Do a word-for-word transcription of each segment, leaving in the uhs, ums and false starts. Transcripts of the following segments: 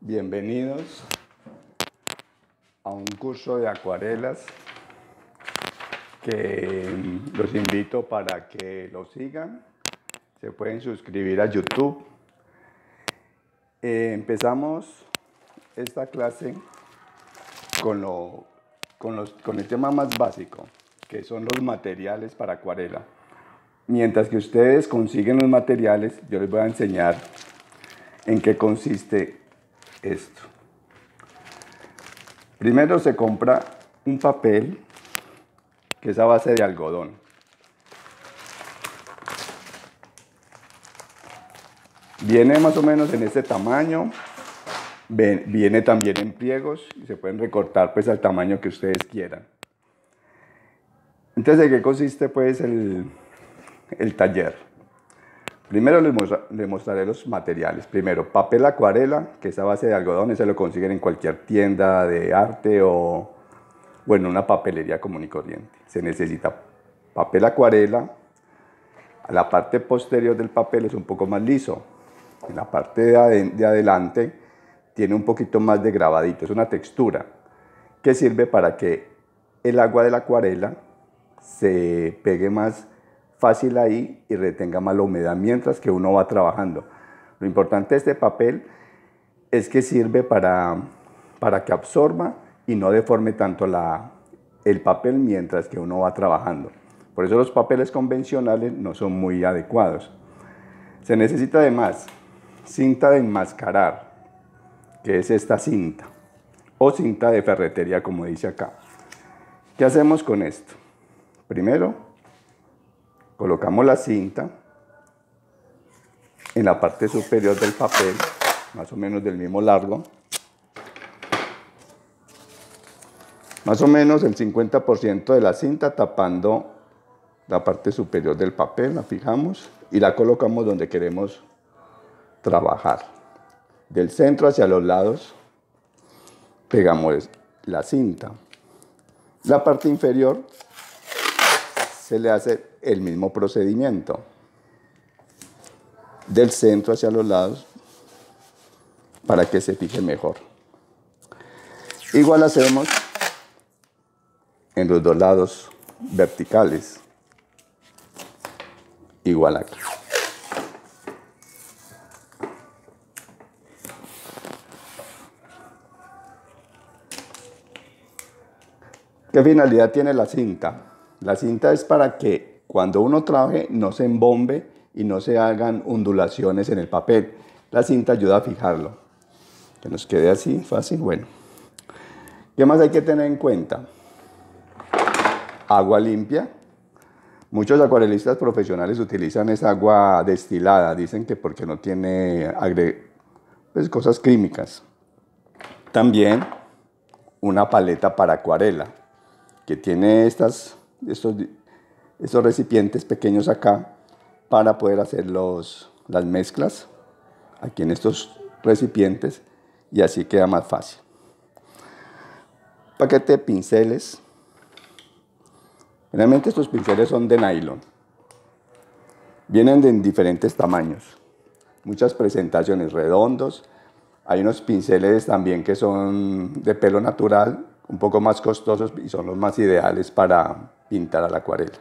Bienvenidos a un curso de acuarelas que los invito para que lo sigan. Se pueden suscribir a YouTube. Eh, empezamos esta clase con, lo, con, los, con el tema más básico, que son los materiales para acuarela. Mientras que ustedes consiguen los materiales, yo les voy a enseñar en qué consiste esto. Primero se compra un papel que es a base de algodón. Viene más o menos en este tamaño, viene también en pliegos y se pueden recortar pues al tamaño que ustedes quieran. Entonces, ¿en qué consiste pues el, el taller? Primero les, mostra, les mostraré los materiales. Primero, papel acuarela, que es a base de algodón, ese lo consiguen en cualquier tienda de arte o, bueno, una papelería común y corriente. Se necesita papel acuarela. La parte posterior del papel es un poco más liso. En la parte de, ad de adelante tiene un poquito más de grabadito, es una textura que sirve para que el agua de la acuarela se pegue más fácil ahí y retenga más la humedad mientras que uno va trabajando. Lo importante de este papel es que sirve para, para que absorba y no deforme tanto la, el papel mientras que uno va trabajando. Por eso los papeles convencionales no son muy adecuados. Se necesita además cinta de enmascarar, que es esta cinta, o cinta de ferretería como dice acá. ¿Qué hacemos con esto? Primero, colocamos la cinta en la parte superior del papel, más o menos del mismo largo. Más o menos el cincuenta por ciento de la cinta tapando la parte superior del papel, la fijamos y la colocamos donde queremos trabajar. Del centro hacia los lados pegamos la cinta. La parte inferior se le hace el mismo procedimiento. Del centro hacia los lados para que se fije mejor. Igual hacemos en los dos lados verticales. Igual aquí. ¿Qué finalidad tiene la cinta? La cinta es para que cuando uno trabaje no se embombe y no se hagan ondulaciones en el papel. La cinta ayuda a fijarlo. Que nos quede así, fácil, bueno. ¿Qué más hay que tener en cuenta? Agua limpia. Muchos acuarelistas profesionales utilizan esa agua destilada. Dicen que porque no tiene agre pues, cosas químicas. También una paleta para acuarela, que tiene estas, estos, estos recipientes pequeños acá para poder hacer los, las mezclas aquí en estos recipientes y así queda más fácil. Paquete de pinceles. Realmente estos pinceles son de nylon. Vienen de diferentes tamaños. Muchas presentaciones redondos. Hay unos pinceles también que son de pelo natural, un poco más costosos y son los más ideales para pintar a la acuarela.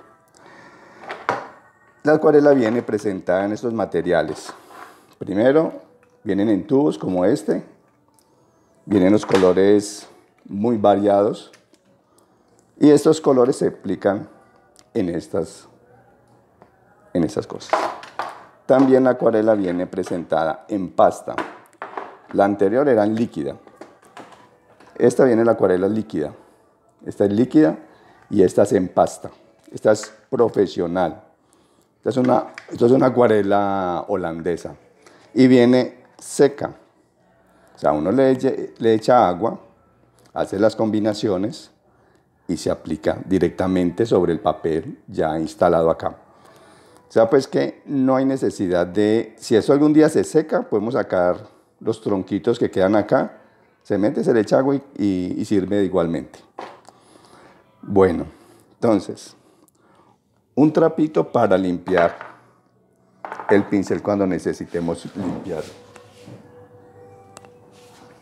La acuarela viene presentada en estos materiales. Primero, vienen en tubos como este. Vienen los colores muy variados. Y estos colores se aplican en estas, en estas cosas. También la acuarela viene presentada en pasta. La anterior era en líquida. Esta viene la acuarela líquida. Esta es líquida y esta es en pasta. Esta es profesional. Esta es una, esta es una acuarela holandesa. Y viene seca. O sea, uno le, le echa agua, hace las combinaciones y se aplica directamente sobre el papel ya instalado acá. O sea, pues que no hay necesidad de... Si eso algún día se seca, podemos sacar los tronquitos que quedan acá. Se mete, se le echa agua y, y, y sirve igualmente. Bueno, entonces, un trapito para limpiar el pincel cuando necesitemos limpiarlo.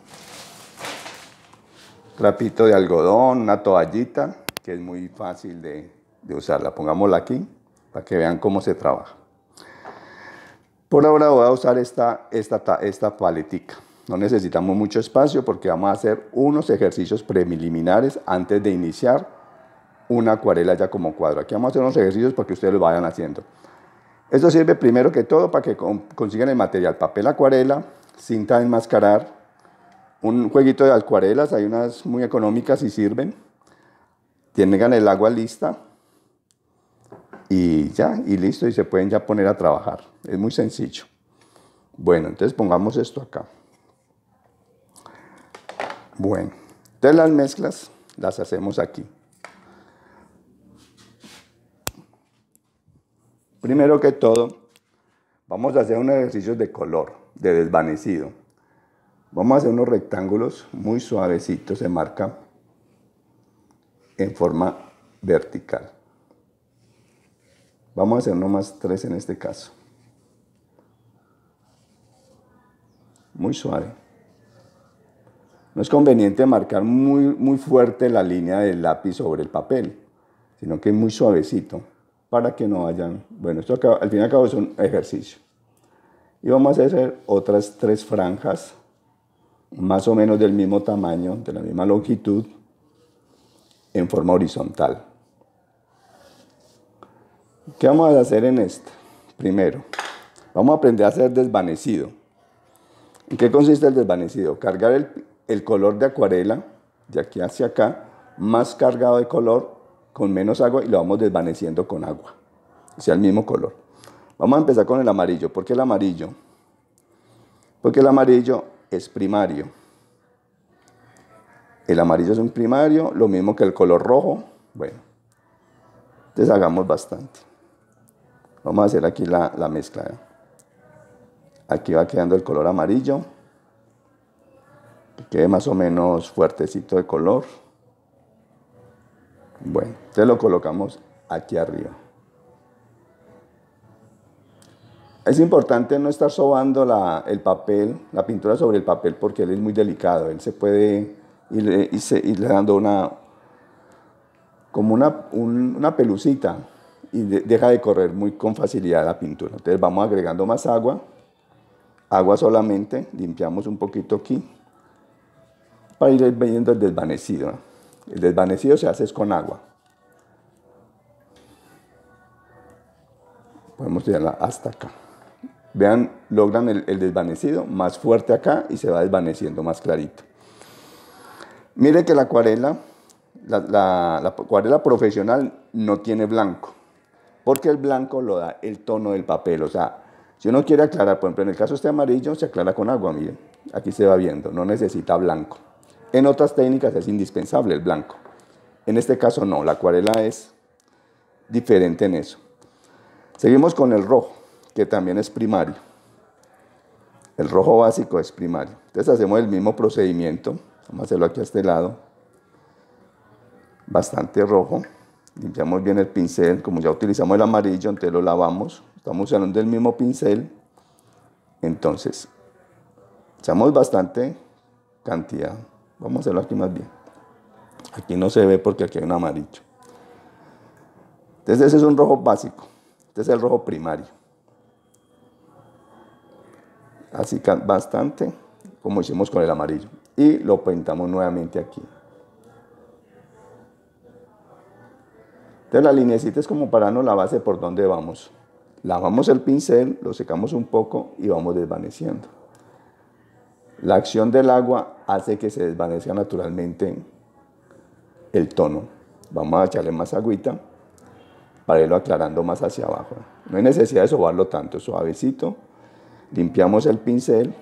trapito de algodón, una toallita, que es muy fácil de, de usarla. Pongámosla aquí para que vean cómo se trabaja. Por ahora voy a usar esta, esta, esta paletica. No necesitamos mucho espacio porque vamos a hacer unos ejercicios preliminares antes de iniciar una acuarela ya como cuadro. Aquí vamos a hacer unos ejercicios para que ustedes lo vayan haciendo. Esto sirve primero que todo para que consigan el material: papel acuarela, cinta de enmascarar, un jueguito de acuarelas, hay unas muy económicas y sirven. Tengan el agua lista y ya, y listo, y se pueden ya poner a trabajar. Es muy sencillo. Bueno, entonces pongamos esto acá. Bueno, entonces las mezclas las hacemos aquí. Primero que todo, vamos a hacer unos ejercicios de color, de desvanecido. Vamos a hacer unos rectángulos muy suavecitos, se marca en forma vertical. Vamos a hacer nomás tres en este caso. Muy suave. No es conveniente marcar muy, muy fuerte la línea del lápiz sobre el papel, sino que es muy suavecito para que no vayan. Bueno, esto acá, al fin y al cabo es un ejercicio. Y vamos a hacer otras tres franjas, más o menos del mismo tamaño, de la misma longitud, en forma horizontal. ¿Qué vamos a hacer en esta? Primero, vamos a aprender a hacer desvanecido. ¿En qué consiste el desvanecido? Cargar el, el color de acuarela, de aquí hacia acá, más cargado de color, con menos agua, y lo vamos desvaneciendo con agua, o sea, el mismo color. Vamos a empezar con el amarillo. ¿Por qué el amarillo? Porque el amarillo es primario. El amarillo es un primario, lo mismo que el color rojo. Bueno, entonces hagamos bastante. Vamos a hacer aquí la, la mezcla. ¿eh? Aquí va quedando el color amarillo. Que quede más o menos fuertecito de color. Bueno, entonces lo colocamos aquí arriba. Es importante no estar sobando la, el papel, la pintura sobre el papel, porque él es muy delicado. Él se puede ir, irse, irle dando una, como una, un, una pelucita, y de, deja de correr muy con facilidad la pintura. Entonces vamos agregando más agua, agua solamente, limpiamos un poquito aquí, para ir viendo el desvanecido. El desvanecido se hace con agua. Podemos tirarla hasta acá. Vean, logran el, el desvanecido más fuerte acá y se va desvaneciendo más clarito. Miren que la acuarela, la, la, la acuarela profesional no tiene blanco, porque el blanco lo da el tono del papel. O sea, si uno quiere aclarar, por ejemplo, en el caso de este amarillo, se aclara con agua, miren, aquí se va viendo, no necesita blanco. En otras técnicas es indispensable el blanco. En este caso no, la acuarela es diferente en eso. Seguimos con el rojo, que también es primario. El rojo básico es primario. Entonces hacemos el mismo procedimiento. Vamos a hacerlo aquí a este lado. Bastante rojo. Limpiamos bien el pincel. Como ya utilizamos el amarillo, entonces lo lavamos. Estamos usando el mismo pincel. Entonces, echamos bastante cantidad. Vamos a hacerlo aquí más bien. Aquí no se ve porque aquí hay un amarillo. Entonces ese es un rojo básico. Este es el rojo primario. Así bastante, como hicimos con el amarillo. Y lo pintamos nuevamente aquí. Entonces la linecita es como para darnos la base por donde vamos. Lavamos el pincel, lo secamos un poco y vamos desvaneciendo. La acción del agua hace que se desvanezca naturalmente el tono. Vamos a echarle más agüita para irlo aclarando más hacia abajo. No hay necesidad de sobarlo tanto, suavecito. Limpiamos el pincel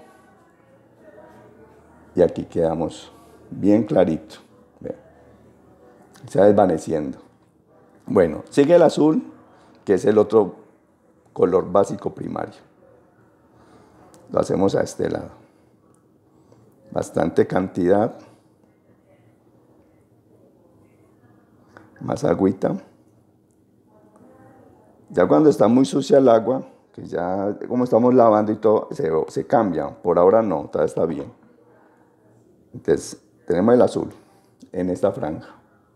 y aquí quedamos bien clarito. Vean. Se va desvaneciendo. Bueno, sigue el azul, que es el otro color básico primario. Lo hacemos a este lado. Bastante cantidad. Más agüita. Ya cuando está muy sucia el agua, que ya como estamos lavando y todo, se, se cambia. Por ahora no, todavía está bien. Entonces, tenemos el azul. en esta franja.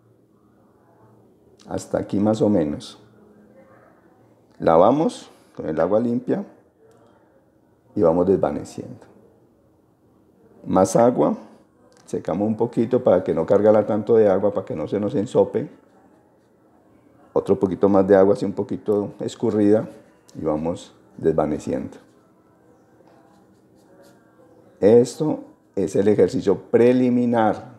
Hasta aquí más o menos. Lavamos con el agua limpia y vamos desvaneciendo. Más agua, secamos un poquito para que no cargala tanto de agua, para que no se nos ensope. Otro poquito más de agua, así un poquito escurrida, y vamos desvaneciendo. Esto es el ejercicio preliminar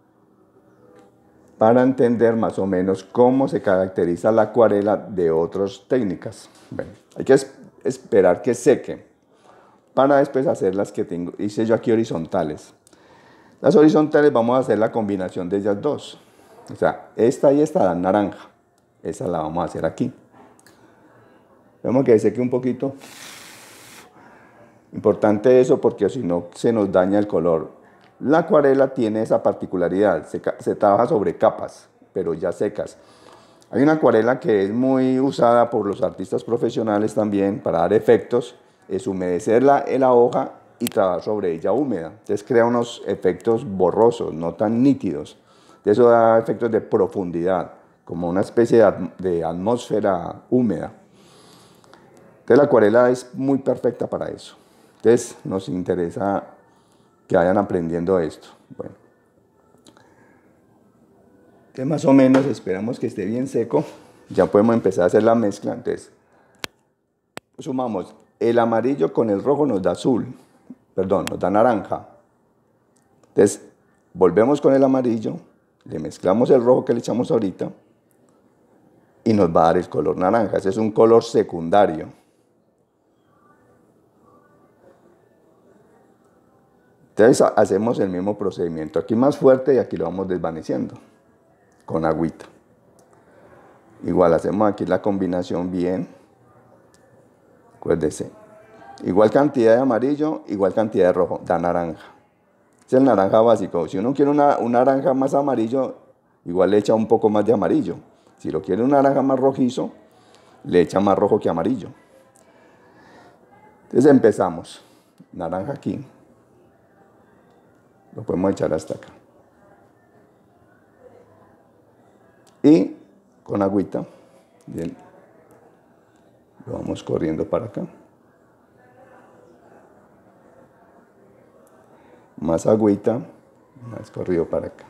para entender más o menos cómo se caracteriza la acuarela de otras técnicas. Bueno, hay que esperar que seque para después hacer las que tengo, hice yo aquí horizontales. Las horizontales vamos a hacer la combinación de ellas dos. O sea, esta y esta dan naranja. Esa la vamos a hacer aquí. Vemos que seque un poquito. Importante eso porque si no se nos daña el color. La acuarela tiene esa particularidad, se, se trabaja sobre capas, pero ya secas. Hay una acuarela que es muy usada por los artistas profesionales también para dar efectos, es humedecer la, la hoja y trabajar sobre ella húmeda. Entonces crea unos efectos borrosos, no tan nítidos. Eso da efectos de profundidad, como una especie de, de atmósfera húmeda. Entonces la acuarela es muy perfecta para eso. Entonces nos interesa que vayan aprendiendo esto. Bueno, que más o menos esperamos que esté bien seco. Ya podemos empezar a hacer la mezcla. Entonces, sumamos el amarillo con el rojo, nos da azul. Perdón, nos da naranja. Entonces, volvemos con el amarillo, le mezclamos el rojo que le echamos ahorita y nos va a dar el color naranja. Ese es un color secundario. Entonces hacemos el mismo procedimiento, aquí más fuerte y aquí lo vamos desvaneciendo con agüita. Igual hacemos aquí la combinación bien, acuérdese, igual cantidad de amarillo, igual cantidad de rojo, da naranja. Es el naranja básico, si uno quiere una, un naranja más amarillo, igual le echa un poco más de amarillo. Si lo quiere un naranja más rojizo, le echa más rojo que amarillo. Entonces empezamos, naranja aquí. Lo podemos echar hasta acá. Y con agüita, bien, lo vamos corriendo para acá. Más agüita, más corrido para acá.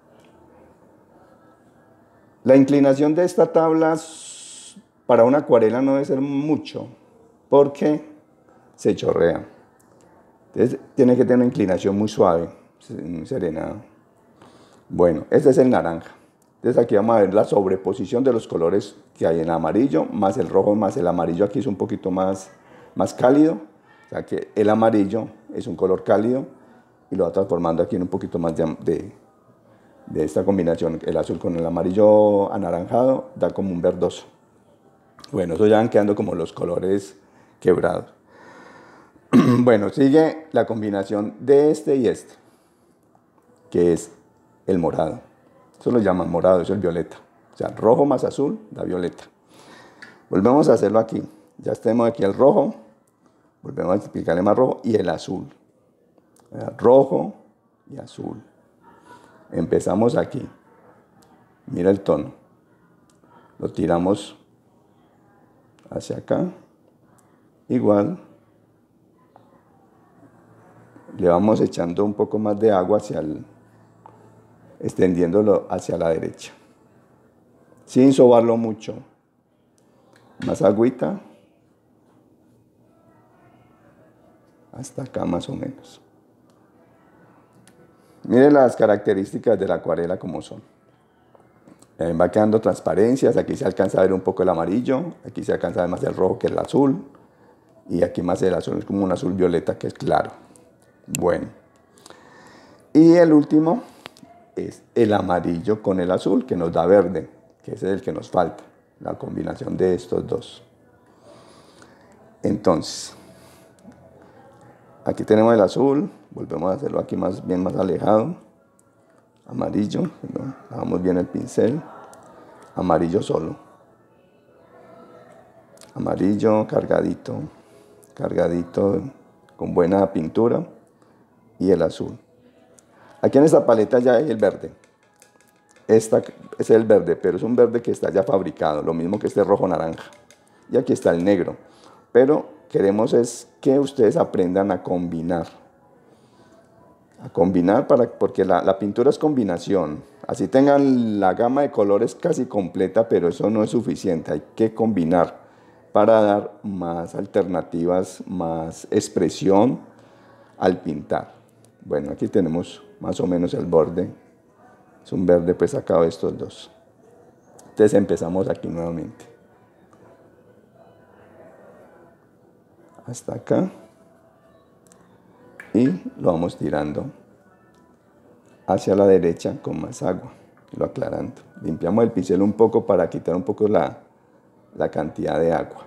La inclinación de esta tabla para una acuarela no debe ser mucho, porque se chorrea. Entonces tiene que tener una inclinación muy suave, muy serenada. Bueno, este es el naranja. Entonces aquí vamos a ver la sobreposición de los colores que hay en amarillo, más el rojo, más el amarillo. Aquí es un poquito más, más cálido. O sea que el amarillo es un color cálido y lo va transformando aquí en un poquito más de, de, de esta combinación. El azul con el amarillo anaranjado da como un verdoso. Bueno, eso ya van quedando como los colores quebrados. Bueno, sigue la combinación de este y este, que es el morado. Eso lo llaman morado, eso es el violeta. O sea, rojo más azul da violeta. Volvemos a hacerlo aquí. Ya tenemos aquí el rojo, volvemos a aplicarle más rojo y el azul. Rojo y azul. Empezamos aquí. Mira el tono. Lo tiramos hacia acá. Igual. Le vamos echando un poco más de agua hacia el, extendiéndolo hacia la derecha, sin sobarlo mucho. Más agüita, hasta acá más o menos. Miren las características de la acuarela como son. Eh, va quedando transparencias, aquí se alcanza a ver un poco el amarillo, aquí se alcanza a ver más el rojo que el azul, y aquí más el azul, es como un azul violeta que es claro. Bueno, y el último es el amarillo con el azul que nos da verde, que ese es el que nos falta, la combinación de estos dos. Entonces, aquí tenemos el azul, volvemos a hacerlo aquí más bien más alejado, amarillo, ¿no? Lavamos bien el pincel, amarillo solo, amarillo cargadito, cargadito con buena pintura. Y el azul. Aquí en esta paleta ya hay el verde. Esta es el verde, pero es un verde que está ya fabricado, lo mismo que este rojo naranja. Y aquí está el negro. Pero queremos es que ustedes aprendan a combinar. A combinar para, porque la, la pintura es combinación. Así tengan la gama de colores casi completa, pero eso no es suficiente. Hay que combinar para dar más alternativas, más expresión al pintar. Bueno, aquí tenemos más o menos el borde. Es un verde pues sacado de estos dos. Entonces empezamos aquí nuevamente. Hasta acá. Y lo vamos tirando hacia la derecha con más agua. Lo aclarando. Limpiamos el pincel un poco para quitar un poco la, la cantidad de agua.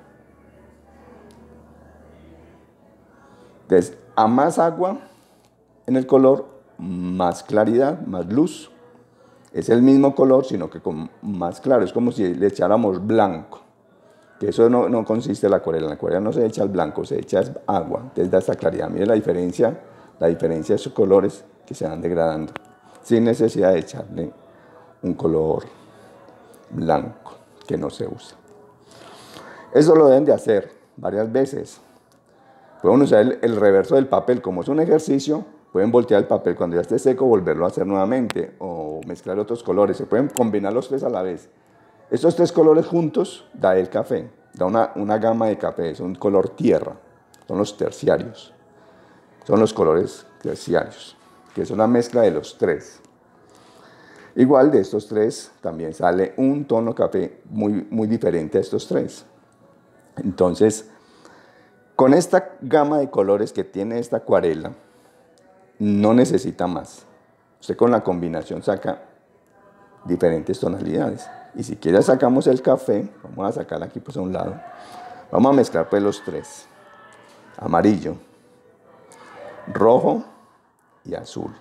Entonces, a más agua en el color, más claridad, más luz. Es el mismo color, sino que con más claro. Es como si le echáramos blanco. Que eso no, no consiste en la acuarela. En la acuarela no se echa el blanco, se echa agua. Entonces da esta claridad. Mire la diferencia, la diferencia de sus colores que se van degradando. Sin necesidad de echarle un color blanco que no se usa. Eso lo deben de hacer varias veces. Pueden usar el, el reverso del papel como es un ejercicio. Pueden voltear el papel cuando ya esté seco, volverlo a hacer nuevamente o mezclar otros colores. Se pueden combinar los tres a la vez. Estos tres colores juntos da el café, da una, una gama de café, es un color tierra, son los terciarios. Son los colores terciarios, que es una mezcla de los tres. Igual de estos tres también sale un tono café muy, muy diferente a estos tres. Entonces, con esta gama de colores que tiene esta acuarela, no necesita más. Usted con la combinación saca diferentes tonalidades. Y si quiere sacamos el café, vamos a sacar aquí pues a un lado. Vamos a mezclar pues los tres. Amarillo, rojo y azul.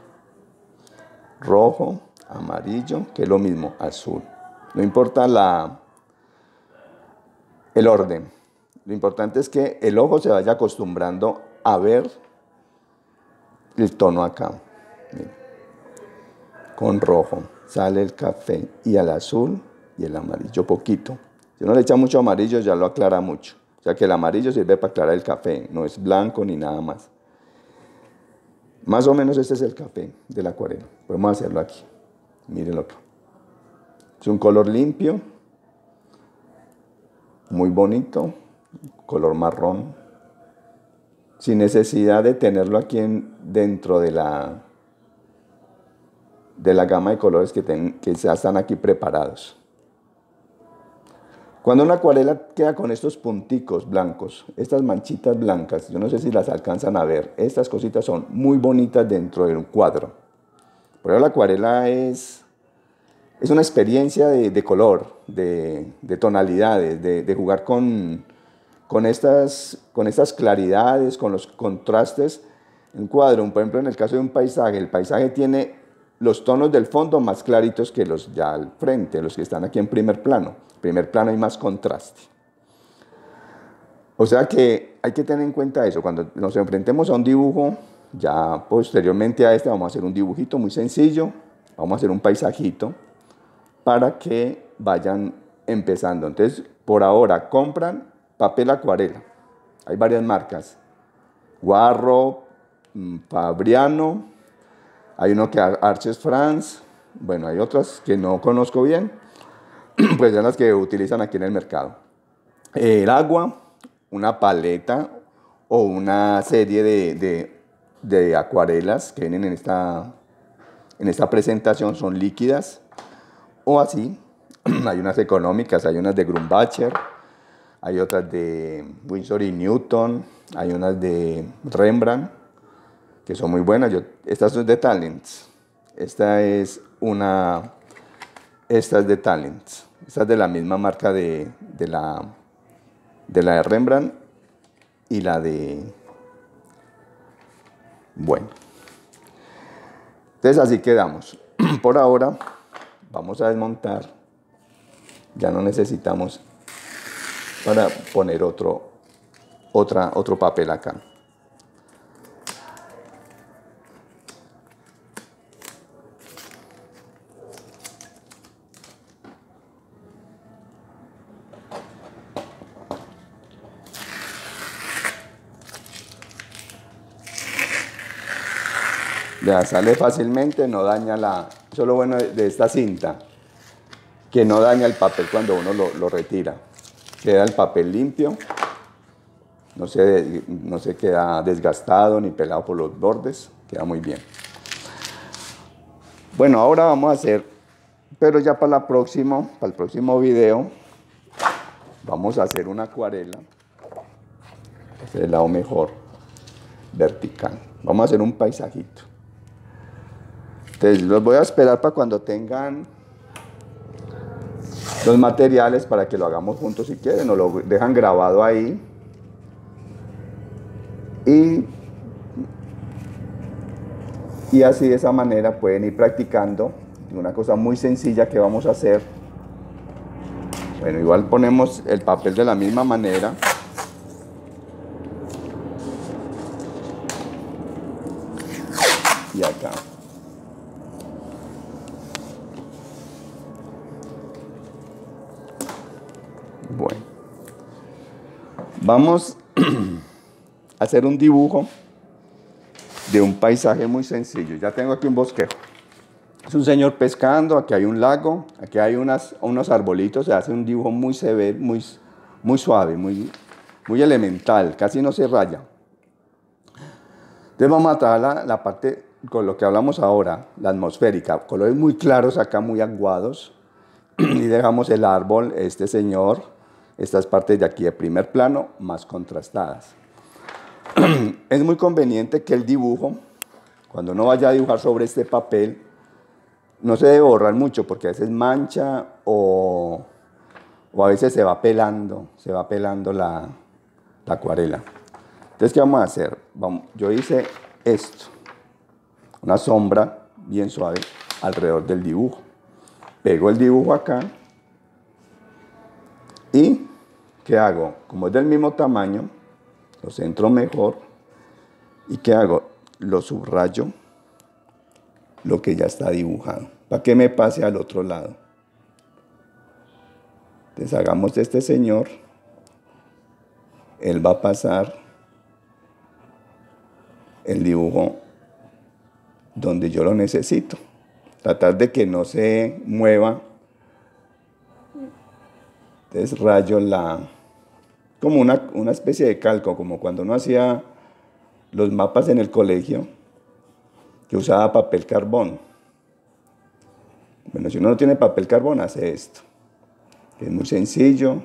Rojo, amarillo, que es lo mismo, azul. No importa la, el orden. Lo importante es que el ojo se vaya acostumbrando a ver el tono acá. Miren. Con rojo sale el café y el azul y el amarillo poquito. Si uno le echa mucho amarillo ya lo aclara mucho. O sea que el amarillo sirve para aclarar el café, no es blanco ni nada más. Más o menos este es el café de la acuarela. Podemos hacerlo aquí. Miren otro. Es un color limpio, muy bonito, color marrón, sin necesidad de tenerlo aquí en, dentro de la, de la gama de colores que, ten, que ya están aquí preparados. Cuando una acuarela queda con estos punticos blancos, estas manchitas blancas, yo no sé si las alcanzan a ver, estas cositas son muy bonitas dentro de un cuadro. Por eso la acuarela es, es una experiencia de, de color, de, de tonalidades, de, de jugar con, con, estas, con estas claridades, con los contrastes. Un cuadro, por ejemplo, en el caso de un paisaje, el paisaje tiene los tonos del fondo más claritos que los ya al frente, los que están aquí en primer plano. En primer plano hay más contraste. O sea que hay que tener en cuenta eso. Cuando nos enfrentemos a un dibujo, ya posteriormente a este vamos a hacer un dibujito muy sencillo, vamos a hacer un paisajito para que vayan empezando. Entonces, por ahora, compran papel acuarela. Hay varias marcas. Guarro, Fabriano, hay uno que Arches France, bueno, hay otras que no conozco bien, pues son las que utilizan aquí en el mercado. El agua, una paleta o una serie de, de, de acuarelas que vienen en esta, en esta presentación, son líquidas o así. Hay unas económicas, hay unas de Grumbacher, hay otras de Winsor y Newton, hay unas de Rembrandt, que son muy buenas. Yo, estas son de Talents. Esta es una, esta es de Talents. Esta es de la misma marca de, de, la, de la de Rembrandt y la de, bueno. Entonces así quedamos. Por ahora vamos a desmontar. Ya no necesitamos para poner otro, otra, otro papel acá. Vea, sale fácilmente, no daña la... Eso es lo bueno de, de esta cinta, que no daña el papel cuando uno lo, lo retira. Queda el papel limpio, no se, no se queda desgastado ni pelado por los bordes, queda muy bien. Bueno, ahora vamos a hacer, pero ya para, la próximo, para el próximo video, vamos a hacer una acuarela. Este es el lado mejor, vertical. Vamos a hacer un paisajito. Entonces los voy a esperar para cuando tengan los materiales para que lo hagamos juntos si quieren, nos lo dejan grabado ahí. Y, y así de esa manera pueden ir practicando una cosa muy sencilla que vamos a hacer. Bueno, igual ponemos el papel de la misma manera. Y acá. Bueno. Vamos a hacer un dibujo de un paisaje muy sencillo. Ya tengo aquí un bosquejo. Es un señor pescando, aquí hay un lago, aquí hay unas, unos arbolitos, se hace un dibujo muy severo, muy, muy suave, muy, muy elemental, casi no se raya. Entonces vamos a trabajar la, la parte con lo que hablamos ahora, la atmosférica, colores muy claros acá, muy aguados, y dejamos el árbol, este señor, estas partes de aquí de primer plano, más contrastadas. Es muy conveniente que el dibujo, cuando uno vaya a dibujar sobre este papel, no se debe borrar mucho porque a veces mancha o, o a veces se va pelando, se va pelando la, la acuarela. Entonces, ¿qué vamos a hacer? Vamos, yo hice esto, una sombra bien suave alrededor del dibujo. Pego el dibujo acá y ¿qué hago? Como es del mismo tamaño, lo centro mejor. ¿Y qué hago? Lo subrayo, lo que ya está dibujado, para que me pase al otro lado. Entonces hagamos de este señor, él va a pasar el dibujo donde yo lo necesito. Tratar de que no se mueva. Entonces rayo la, como una, una especie de calco, como cuando uno hacía los mapas en el colegio, que usaba papel carbón. Bueno, si uno no tiene papel carbón, hace esto. Es muy sencillo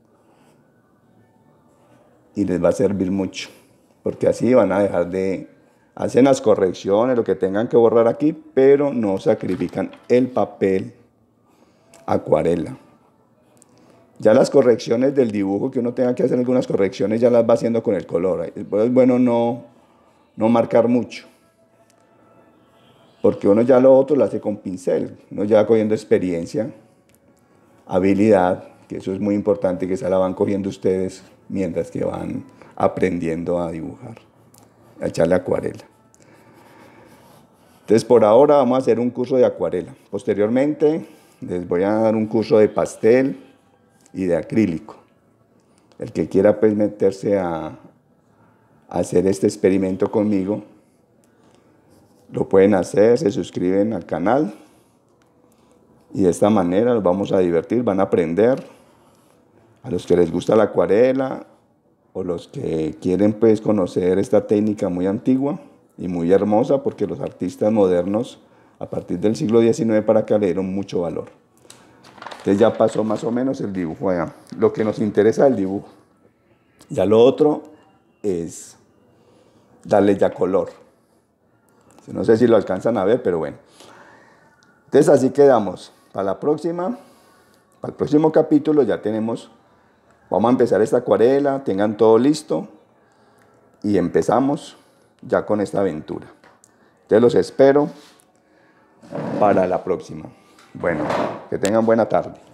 y les va a servir mucho, porque así van a dejar de... Hacen las correcciones, lo que tengan que borrar aquí, pero no sacrifican el papel acuarela. Ya las correcciones del dibujo, que uno tenga que hacer algunas correcciones, ya las va haciendo con el color. Es bueno no, no marcar mucho, porque uno ya lo otro lo hace con pincel. Uno ya va cogiendo experiencia, habilidad, que eso es muy importante, que se la van cogiendo ustedes mientras que van aprendiendo a dibujar, a echarle acuarela. Entonces, por ahora vamos a hacer un curso de acuarela. Posteriormente, les voy a dar un curso de pastel y de acrílico. El que quiera pues meterse a, a hacer este experimento conmigo, lo pueden hacer, se suscriben al canal y de esta manera los vamos a divertir, van a aprender. A los que les gusta la acuarela o los que quieren pues conocer esta técnica muy antigua y muy hermosa, porque los artistas modernos a partir del siglo diecinueve para acá le dieron mucho valor. Entonces ya pasó más o menos el dibujo, ya. Lo que nos interesa del dibujo. Ya lo otro es darle ya color. No sé si lo alcanzan a ver, pero bueno. Entonces así quedamos. Para la próxima, para el próximo capítulo ya tenemos, vamos a empezar esta acuarela, tengan todo listo y empezamos ya con esta aventura. Entonces los espero para la próxima. Bueno, que tengan buena tarde.